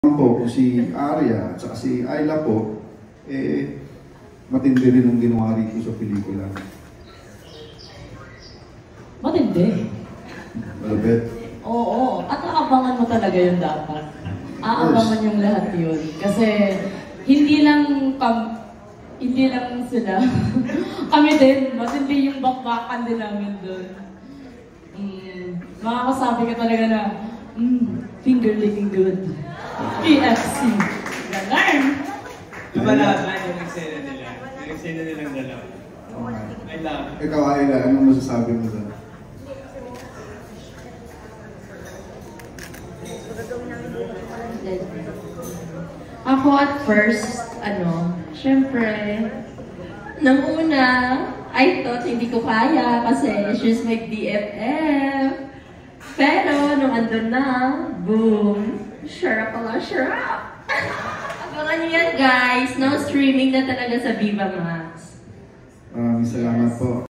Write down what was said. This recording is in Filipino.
po, si Arya at saka si Ayla po, matindi rin ang ginawa rito sa pelikula. Matindi. Malapit. Oo, at aabangan mo talaga yun dapat. Aabangan yung lahat yun. Kasi hindi lang sila. Kami din, matindi yung bakbakan din namin doon. Makakasabi ka talaga na, finger licking good. PFC. Galarm! Lumalaban yung eksena nila. Yung eksena nilang dalawa. I love it. Ikaw, Ayla, anong masasabi mo doon? Ako at first, syempre, nung una, I thought hindi ko kaya kasi she's my BFF. Pero nung andun na, boom, sure pala, sure up. Abangan niyo yan guys, now streaming na talaga sa Viva Max. Maraming salamat po.